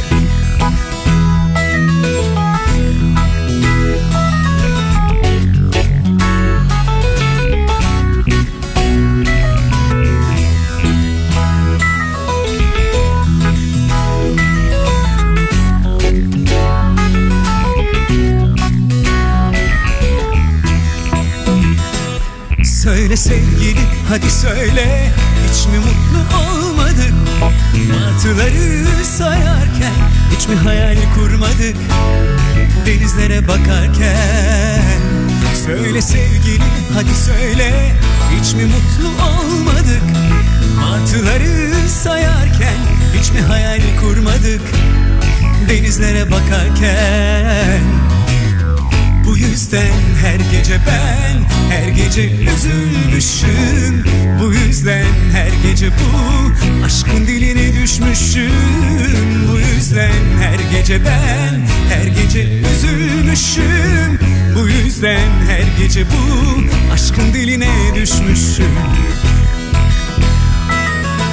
Söyle sevgili hadi söyle, hiç mi mutlu olmadık? Martıları sayarken hiç mi hayal kurmadık? Denizlere bakarken. Söyle sevgili hadi söyle, hiç mi mutlu olmadık? Martıları sayarken hiç mi hayal kurmadık? Denizlere bakarken. Bu yüzden her gece ben her gece üzülmüşüm. Bu yüzden her gece bu aşkın diline düşmüşüm. Bu yüzden her gece ben her gece üzülmüşüm. Bu yüzden her gece bu aşkın diline düşmüşüm.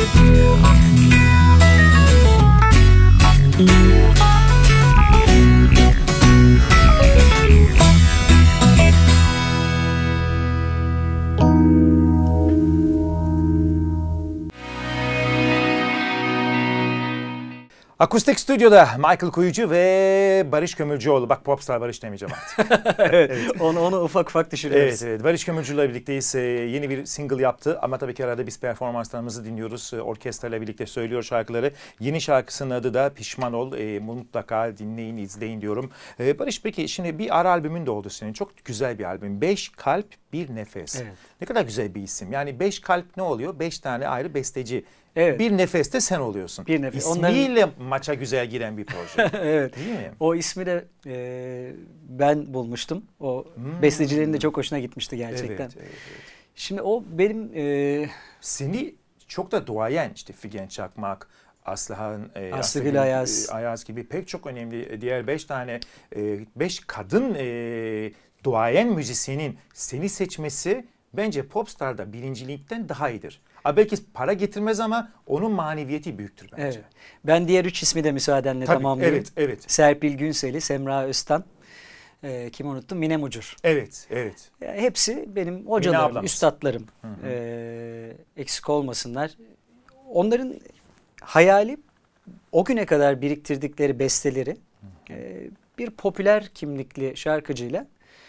Akustik Stüdyo'da Michael Kuyucu ve Barış Kömürcüoğlu. Bak Popstar Barış demeyeceğim artık. evet, evet. Onu, onu ufak ufak düşürüyoruz. Evet, evet. Barış Kömürcü'yle birlikteyiz. Ee, yeni bir single yaptı ama tabii ki arada biz performanslarımızı dinliyoruz. Ee, orkestrayla birlikte söylüyor şarkıları. Yeni şarkısının adı da Pişman Ol. Ee, mutlaka dinleyin, izleyin diyorum. Ee, Barış peki şimdi bir ara albümün de oldu senin. Çok güzel bir albüm. Beş Kalp Bir Nefes. Evet. Ne kadar güzel bir isim. Yani beş kalp ne oluyor? Beş tane ayrı besteci. Evet. Bir nefeste sen oluyorsun. Bir nefes. İsmiyle Onların... maça güzel giren bir proje. evet. Değil mi? O ismi de e, ben bulmuştum. O hmm. bestecilerin de çok hoşuna gitmişti gerçekten. Evet, evet, evet. Şimdi o benim... E... Seni çok da duayen işte Figen Çakmak, Aslıhan, e, Aslı Gül Ayaz. E, Ayaz gibi pek çok önemli diğer beş tane, e, beş kadın e, duayen müzisyenin seni seçmesi bence Popstar'da birincilikten daha iyidir. Ha, belki para getirmez ama onun maneviyeti büyüktür bence. Evet. Ben diğer üç ismi de müsaadenle Tabii, tamamlayayım. Evet, evet. Serpil Günseli, Semra Öztan, e, kim unuttum? Mine Mucur. Evet, evet. Yani hepsi benim hocalarım, üstadlarım. Hı hı. E, eksik olmasınlar. Onların hayali o güne kadar biriktirdikleri besteleri e, bir popüler kimlikli şarkıcıyla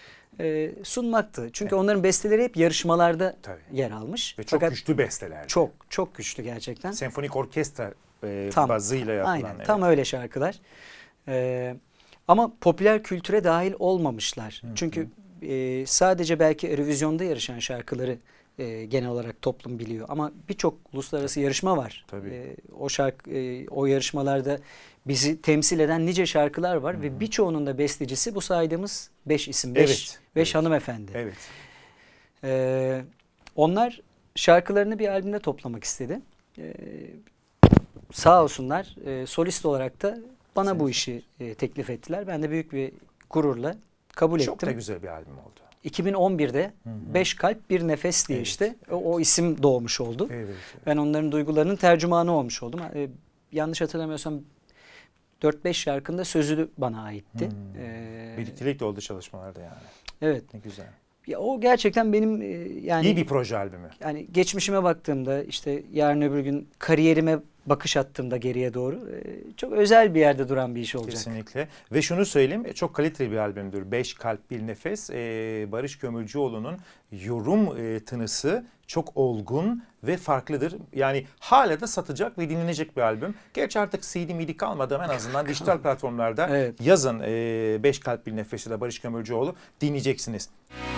e, sunmaktı. Çünkü evet. onların besteleri hep yarışmalarda Tabii. yer almış. Ve çok Fakat güçlü besteler. Çok, çok güçlü gerçekten. Senfonik orkestra e, tam, bazıyla yapılan. Aynen, evet. tam öyle şarkılar. E, ama popüler kültüre dahil olmamışlar. Hı-hı. Çünkü e, sadece belki Eurovision'da yarışan şarkıları e, genel olarak toplum biliyor. Ama birçok uluslararası Tabii. yarışma var. Tabii. E, o şarkı, e, o yarışmalarda bizi temsil eden nice şarkılar var. Hı-hı. Ve birçoğunun da bestecisi bu saydığımız beş isim, beş, evet. beş evet. hanımefendi. Evet. E, onlar şarkılarını bir albümde toplamak istedi. E, sağ olsunlar e, solist olarak da bana Sen bu işi e, teklif ettiler. Ben de büyük bir gururla kabul Çok ettim. Çok da güzel bir albüm oldu. iki bin on birde Hı -hı. Beş Kalp Bir Nefes diye evet, işte evet. O, o isim doğmuş oldu. Evet, evet. Ben onların duygularının tercümanı olmuş oldum. E, yanlış hatırlamıyorsam dört beş şarkında sözü bana aitti. Hmm. Ee, Birliktelik de oldu çalışmalarda yani. Evet. Ne güzel. Ya o gerçekten benim yani iyi bir proje albümü. Yani geçmişime baktığımda işte yarın öbür gün kariyerime bakış attığımda geriye doğru çok özel bir yerde duran bir iş olacak. Kesinlikle. Ve şunu söyleyeyim, çok kaliteli bir albümdür. Beş Kalp Bir Nefes. Ee, Barış Kömürcüoğlu'nun yorum e, tınısı çok olgun ve farklıdır. Yani hala da satacak ve dinlenecek bir albüm. Gerçi artık C D M D kalmadı, en azından dijital platformlarda evet. yazın e, Beş Kalp Bir Nefes'i de Barış Kömürcüoğlu dinleyeceksiniz.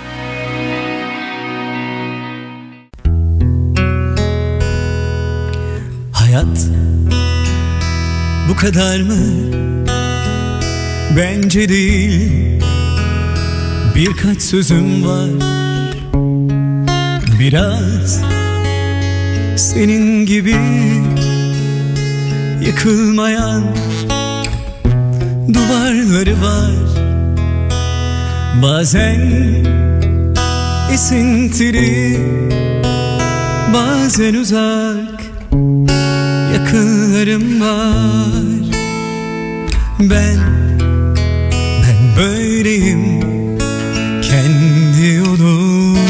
Hayat bu kadar mı? Bence değil. Birkaç sözüm var, biraz senin gibi yıkılmayan duvarları var. Bazen esintili, bazen uzak yakınlarım var. Ben, ben böyleyim kendi yolumda.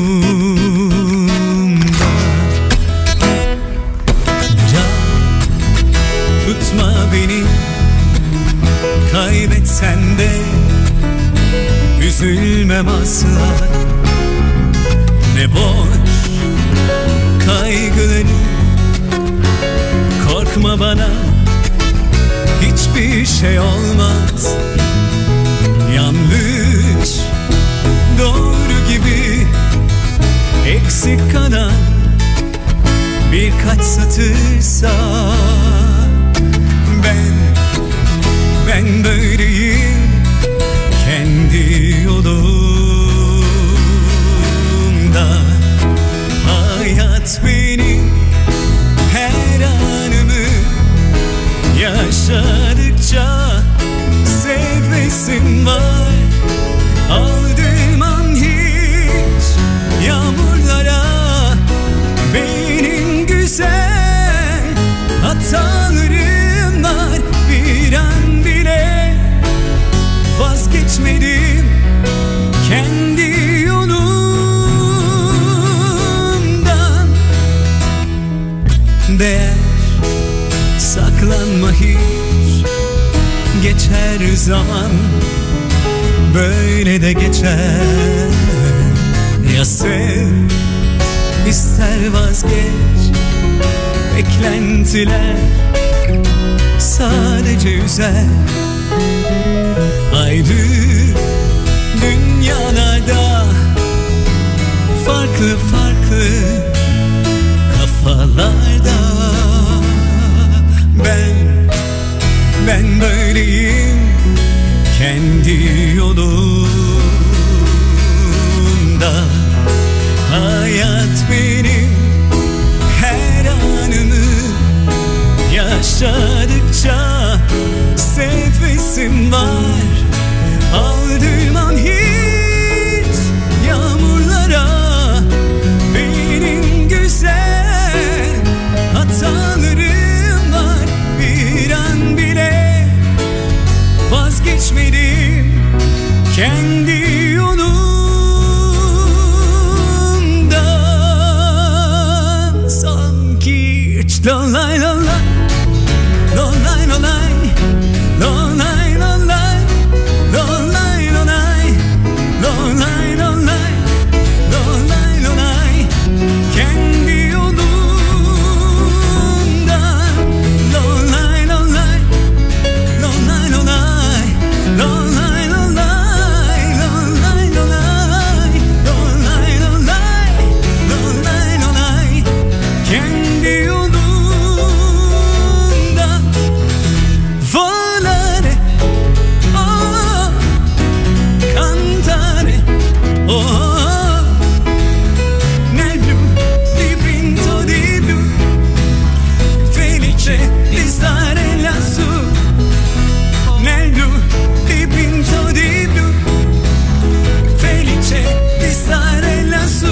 Bir an tutma beni, kaybetsen de üzülmem asla. Ne boş kaygılarım, korkma bana, hiçbir şey olmaz. Yanlış, doğru gibi eksik kalan birkaç satırsa ben, ben böyleyim kendi yolumda. Hayat benim her anımı yaşadıkça sevmesim var. Aldığım an hiç yağmurlara benim güzel sanma hiç, geçer zaman, böyle de geçer. Ya sev, ister vazgeç, beklentiler sadece üzer. Ayrı dünyalarda, farklı farklı kafalarda. Ben, ben böyleyim, kendi yolunda. Hayat benim, her anımı yaşadıkça sevesim var. Aldırmam hiç yağmurlara, benim güzel hatalarım var. Bir an bile vazgeçmedim kendi yolumda. Sanki hiç lolay lolay, lolay lolay, lolay lolay, lolay lolay, lolay lolay, lolay lolay, kendi yolunda. Lolay lolay, lolay lolay, lolay lolay, lolay lolay, lolay lolay, lolay lolay, kendi yolunda. Volare, oh, cantare, oh, nel blu dipinto di blu, felice di stare lassù. Nel blu dipinto di blu, felice di stare lassù.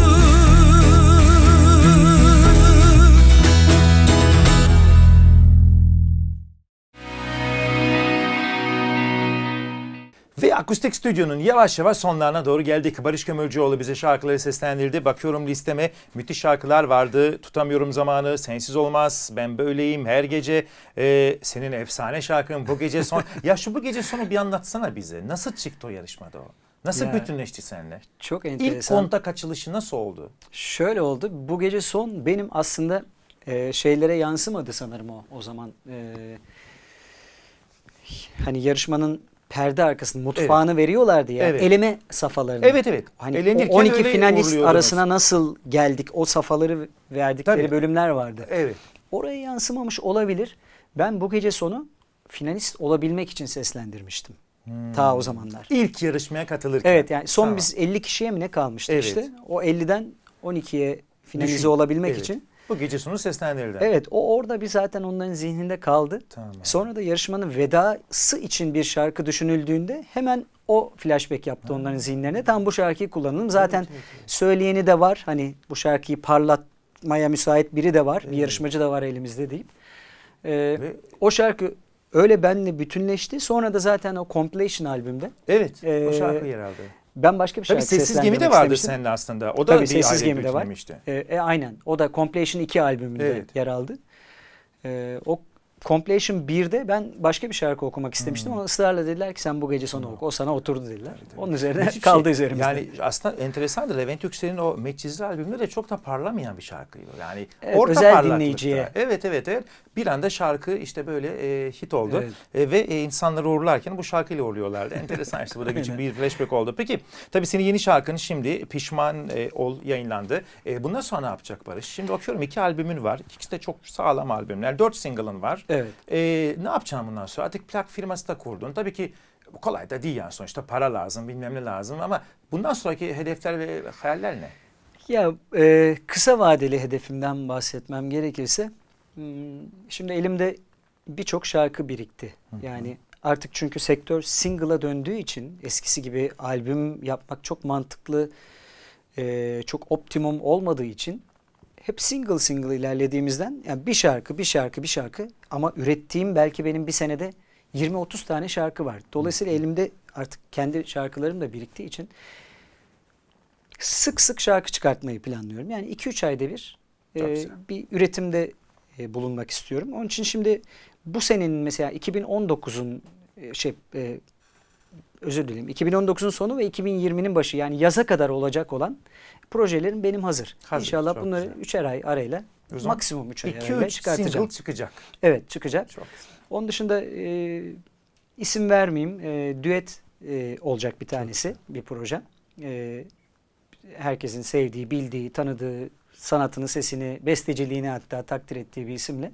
Ve Akustik Stüdyo'nun yavaş yavaş sonlarına doğru geldik. Barış Kömürcüoğlu bize şarkıları seslendirdi. Bakıyorum listeme, müthiş şarkılar vardı. Tutamıyorum zamanı, Sensiz Olmaz, Ben Böyleyim, Her Gece, e, senin efsane şarkın Bu Gece Son. Ya şu Bu Gece Son'u bir anlatsana bize. Nasıl çıktı o yarışmada o? Nasıl Ya, bütünleşti seninle? Çok İlk enteresan. kontak açılışı nasıl oldu? Şöyle oldu. Bu Gece Son benim aslında e, şeylere yansımadı sanırım o o zaman. E, hani yarışmanın perde arkasında mutfağını veriyorlardı ya. Evet. Eleme safhalarını. Evet evet. Hani Elenirken o on iki öyle finalist uğurluyordunuz. arasına nasıl geldik? O safhaları verdikleri Tabii. bölümler vardı. Evet. Oraya yansımamış olabilir. Ben Bu Gece Sonu finalist olabilmek için seslendirmiştim. Hmm. Ta o zamanlar. İlk yarışmaya katılırken. Evet, yani son Tamam. biz elli kişiye mi ne kalmıştık Evet. işte. O elliden on ikiye finalize Düşün. olabilmek Evet. için. Bu Gece Sonu seslendirildi. Evet, o orada bir zaten onların zihninde kaldı. Tamam. Sonra da yarışmanın vedası için bir şarkı düşünüldüğünde hemen o flashback yaptı onların zihinlerine. Tam bu şarkıyı kullanalım. Zaten Evet, evet, evet. söyleyeni de var. Hani bu şarkıyı parlatmaya müsait biri de var. Evet. Bir yarışmacı da var elimizde deyip. Ee, Ve- o şarkı öyle benimle bütünleşti. Sonra da zaten o compilation albümde Evet. o Ee, şarkı yer aldı. ben başka bir Tabii şarkı Sessiz seslendirmek Gemi de vardı istemiştim. senin aslında. O da Tabii bir Sessiz aile Gemi de var. bütünlemişti. E, e, aynen. O da Compilation iki albümünde Evet. yer aldı. E, o Compilation birde ben başka bir şarkı okumak istemiştim ama ısrarla dediler ki sen Bu Gece Sonu oku. O sana oturdu dediler. Onun üzerine Müthiş bir kaldı şey. üzerimizde. Yani aslında enteresandır. Levent Yüksel'in o Medcezir albümünde de çok da parlamayan bir şarkıydı. Yani Evet, orta özel parlaklıkta. dinleyiciye. Evet evet evet. Bir anda şarkı işte böyle e, hit oldu. Evet. E, ve e, insanları uğurlarken bu şarkıyla uğurluyorlardı. Enteresan işte bu da küçük Aynen. bir flashback oldu. Peki tabii senin yeni şarkın şimdi Pişman e, Ol yayınlandı. E, bundan sonra ne yapacak Barış? Şimdi bakıyorum iki albümün var. İkisi de çok sağlam albümler. Dört single'ın var. Evet. E, ne yapacaksın bundan sonra? Artık plak firması da kurdun. Tabii ki bu kolay da değil yani sonuçta para lazım bilmem ne lazım ama bundan sonraki hedefler ve hayaller ne? Ya e, kısa vadeli hedefimden bahsetmem gerekirse hmm, şimdi elimde birçok şarkı birikti. Yani artık çünkü sektör single'a döndüğü için eskisi gibi albüm yapmak çok mantıklı, e, çok optimum olmadığı için hep single single ilerlediğimizden yani bir şarkı bir şarkı bir şarkı ama ürettiğim belki benim bir senede yirmi otuz tane şarkı var. Dolayısıyla elimde artık kendi şarkılarım da biriktiği için sık sık şarkı çıkartmayı planlıyorum. Yani iki üç ayda bir e, Çok güzel. bir üretimde e, bulunmak istiyorum. Onun için şimdi bu senenin mesela iki bin on dokuzun e, şey e, özür dilerim iki bin on dokuzun sonu ve iki bin yirminin başı yani yaza kadar olacak olan projelerim benim hazır. Hazır, İnşallah çok bunları güzel. üçer ay arayla O zaman maksimum üç ay iki arayla üç çıkartacağım. single çıkacak. Evet çıkacak. Çok güzel. Onun dışında e, isim vermeyeyim. E, düet e, olacak bir tanesi bir proje. E, herkesin sevdiği, bildiği, tanıdığı sanatını, sesini, besteciliğini hatta takdir ettiği bir isimle.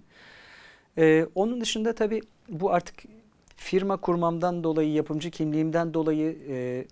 E, onun dışında tabii bu artık firma kurmamdan dolayı, yapımcı kimliğimden dolayı e,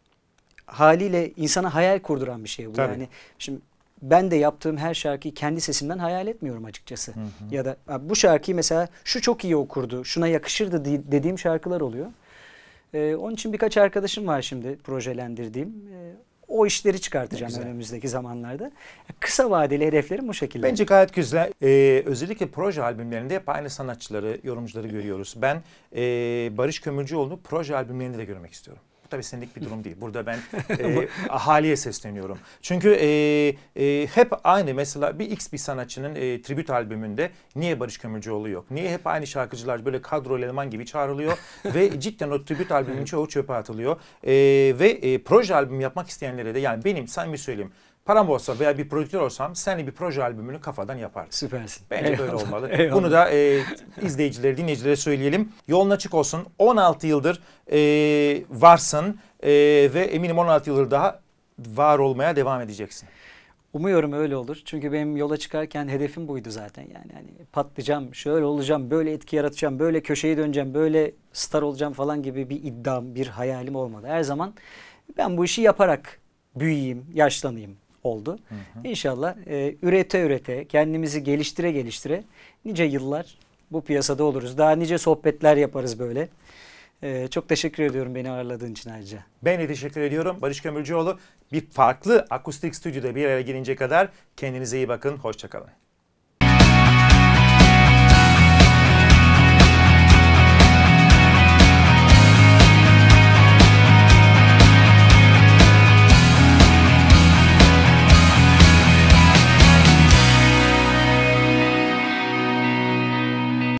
haliyle insana hayal kurduran bir şey bu. Tabii. Yani şimdi ben de yaptığım her şarkıyı kendi sesimden hayal etmiyorum açıkçası. Hı hı. Ya da bu şarkıyı mesela şu çok iyi okurdu, şuna yakışırdı dediğim şarkılar oluyor. Ee, onun için birkaç arkadaşım var şimdi projelendirdiğim. Ee, o işleri çıkartacağım önümüzdeki zamanlarda. Kısa vadeli hedeflerim bu şekilde. Bence gayet güzel. Ee, özellikle proje albümlerinde hep aynı sanatçıları, yorumcuları görüyoruz. Ben e, Barış Kömürcüoğlu'nu proje albümlerinde de görmek istiyorum. Bu tabii senlik bir durum değil. Burada ben e, ahaliye sesleniyorum. Çünkü e, e, hep aynı mesela bir X bir sanatçının e, tribüt albümünde niye Barış Kömürcüoğlu yok? Niye hep aynı şarkıcılar böyle kadro eleman gibi çağrılıyor ve cidden o tribüt albümün çoğu çöpe atılıyor. E, ve e, proje albüm yapmak isteyenlere de yani benim samimi söyleyeyim param olsa veya bir prodüktör olsam seninle bir proje albümünü kafadan yapardım. Süpersin. Bence Eyvallah. böyle olmalı. Eyvallah. Bunu da e, izleyicilere, dinleyicilere söyleyelim. Yolun açık olsun. on altı yıldır e, varsın e, ve eminim on altı yıldır daha var olmaya devam edeceksin. Umuyorum öyle olur. Çünkü benim yola çıkarken hedefim buydu zaten. Yani hani patlayacağım, şöyle olacağım, böyle etki yaratacağım, böyle köşeyi döneceğim, böyle star olacağım falan gibi bir iddiam, bir hayalim olmadı. Her zaman ben bu işi yaparak büyüyeyim, yaşlanayım oldu. Hı hı. İnşallah e, ürete ürete, kendimizi geliştire geliştire nice yıllar bu piyasada oluruz. Daha nice sohbetler yaparız böyle. E, çok teşekkür ediyorum beni ağırladığın için ayrıca. Ben de teşekkür ediyorum. Barış Kömürcüoğlu bir farklı akustik stüdyoda bir araya gelince kadar kendinize iyi bakın. Hoşça kalın.